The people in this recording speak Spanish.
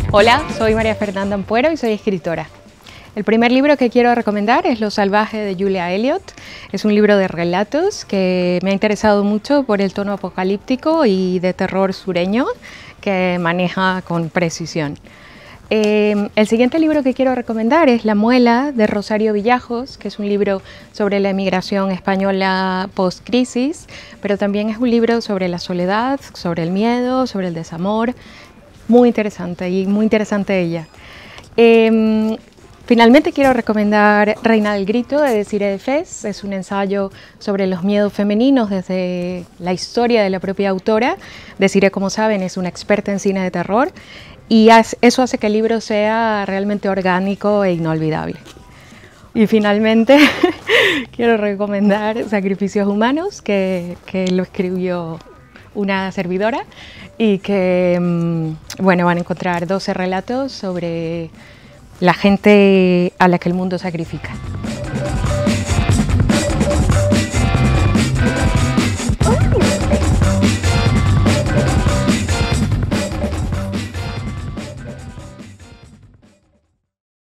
Hola, soy María Fernanda Ampuero y soy escritora. El primer libro que quiero recomendar es Lo salvaje de Julia Elliott. Es un libro de relatos que me ha interesado mucho por el tono apocalíptico y de terror sureño que maneja con precisión. El siguiente libro que quiero recomendar es La muela de Rosario Villajos, que es un libro sobre la emigración española post-crisis, pero también es un libro sobre la soledad, sobre el miedo, sobre el desamor. Muy interesante y muy interesante ella. Finalmente quiero recomendar Reina del Grito de Desirée Fez. Es un ensayo sobre los miedos femeninos desde la historia de la propia autora. Desirée, como saben, es una experta en cine de terror y eso hace que el libro sea realmente orgánico e inolvidable. Y finalmente quiero recomendar Sacrificios humanos, que lo escribió una servidora y que bueno, van a encontrar 12 relatos sobre la gente a la que el mundo sacrifica.